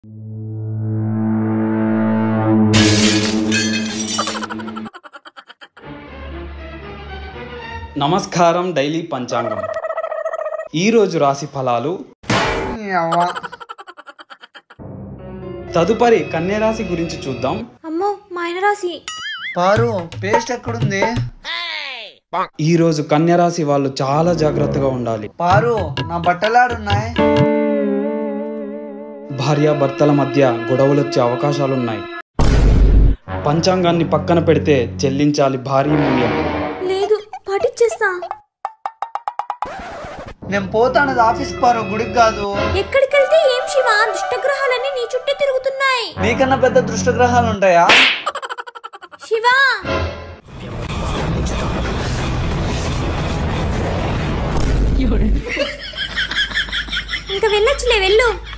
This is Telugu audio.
నమస్కారం డైలీ పంచాంగం. ఈరోజు రాశి ఫలాలు. తదుపరి కన్యా రాశి గురించి చూద్దాం. అమ్మో మైన రాశి. పారు పేస్ట్ ఎక్కడుంది? ఈరోజు కన్యా రాశి వాళ్ళు చాలా జాగ్రత్తగా ఉండాలి. పారు నా బట్టలాడున్నాయి. భార్యాభర్తల మధ్య గొడవలు వచ్చే అవకాశాలున్నాయి. పంచాంగాన్ని పక్కన పెడితే చెల్లించాలి భారీ మూల్యం. లేదు పాటించేస్తా. నేను పోతానది ఆఫీస్ పారు, గుడికి కాదు. ఎక్కడికి వెళ్తే ఏం శివ, దుష్టగ్రహాలన్నీ నీ చుట్టే తిరుగుతున్నాయి. నీకన్నా పెద్ద దృష్టగ్రహాలు ఉంటాయా శివ? ఇంకా వెళ్ళొచ్చులే, వెళ్ళు.